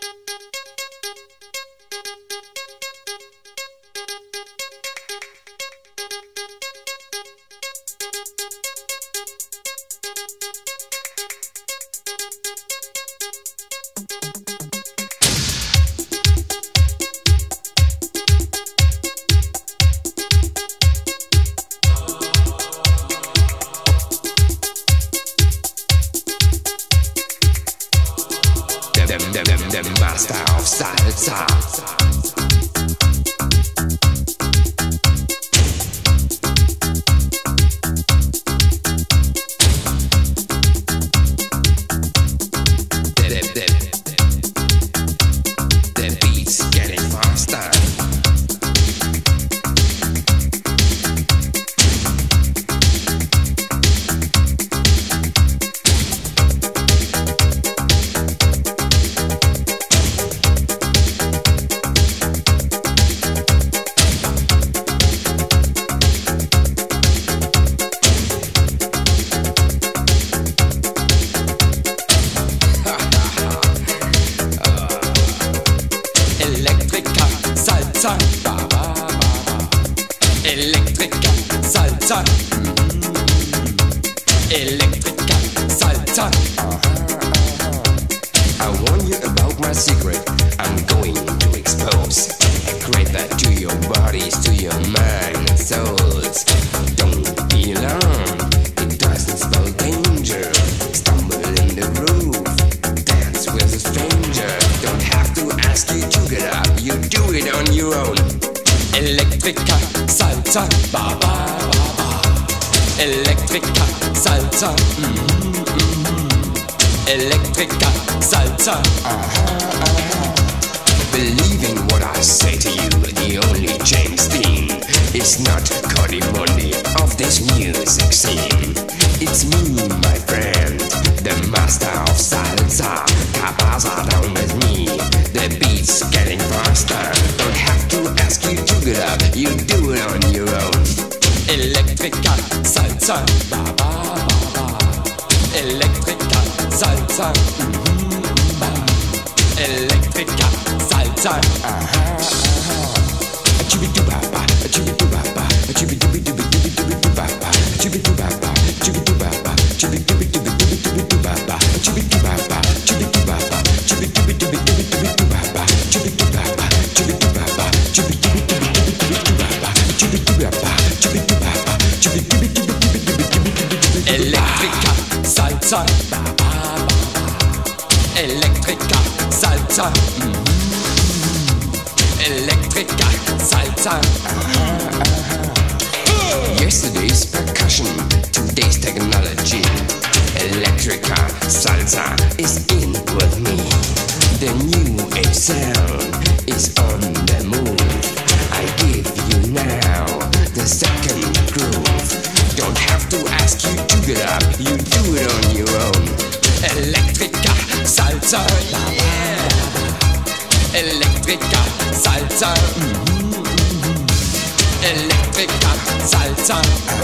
The master of salsa. The beat's getting faster. Salsa, ba ba ba ba. Electrica salsa. Electrica salsa. I warn you about my secret. I'm going to expose. Create that to your bodies, to your mind and souls. Don't be alarmed. It doesn't spell danger. Stumble in the groove. Dance with a stranger. Don't have to ask you to get up. You do it on your own. Electrica salsa, ba ba ba ba. Electrica salsa, Electrica salsa. Believe in what I say to you. The only James Dean is not Cody Monday of this music scene. It's me, my friend, the master of salsa. Cabaza down with me. The beat's getting faster. Don't have to ask you to get up. You do it on your own. Electrica salsa, ba ba ba ba. Electrica salsa, Electrica salsa. Chibi-doo-ba-ba, chibi-doo-ba-ba, chibi-doo-ba-ba, chibi-doo-ba-ba, chibi-doo-ba-ba, chibi-doo-ba-ba, chibi-doo-ba-ba, chibi-doo-ba-ba, chibi-doo-ba-ba, chibi-doo-ba-ba, chibi-doo-ba-ba, Electrica salsa, Electrica salsa, Electrica salsa. Yesterday's percussion, today's technology. Electrica salsa is in with me. The new age sound is on the move. I give you now the second groove. Don't have to ask you to get up. You do it on your own. Electrica salsa, yeah. Electrica salsa, Electrica salsa.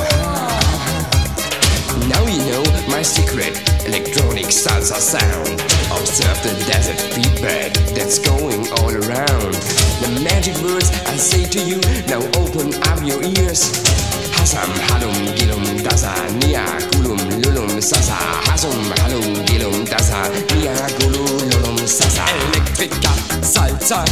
Now you know my secret electronic salsa sound. Observe the desert feedback that's going all around. The magic words I say to you, now open up your ears. Hasam halum gilum dasa nia kulum lulum sasa. Hasum halum gilum dasa nia kulum lulum sasa. Electrica salsa.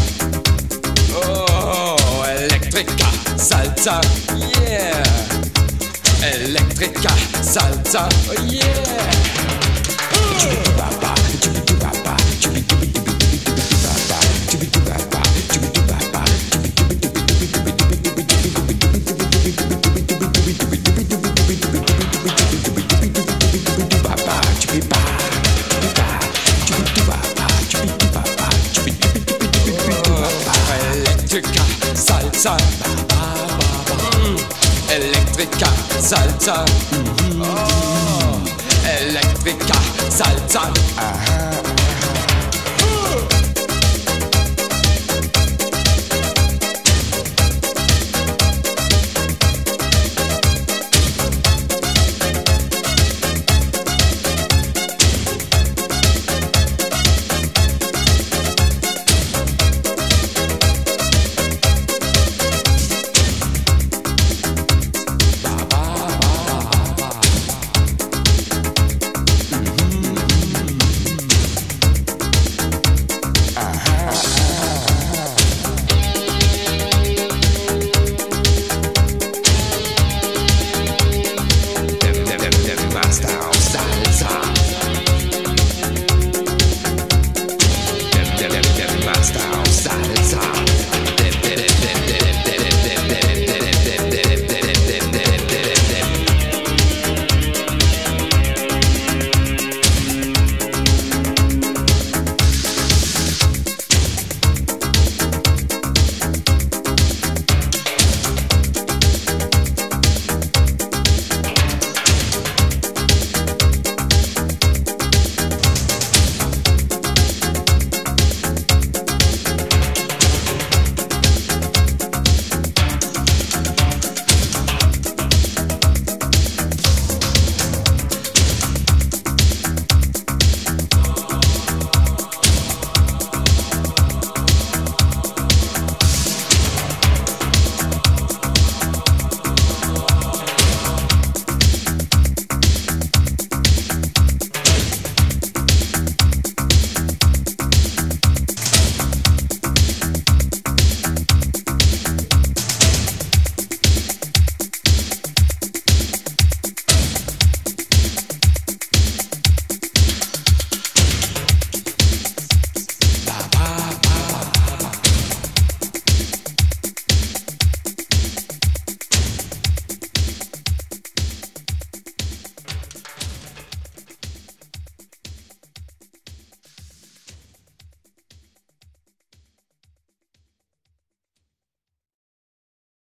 Oh, Electrica salsa, yeah. Electrica salsa, oh yeah. Chibi-doo-ba-ba, chibi-doo-ba-ba, chibi-doo-ba-ba, chibi-doo-ba-ba, chibi-doo-ba-ba, Electrica salsa, Electrica salsa, Electrica salsa.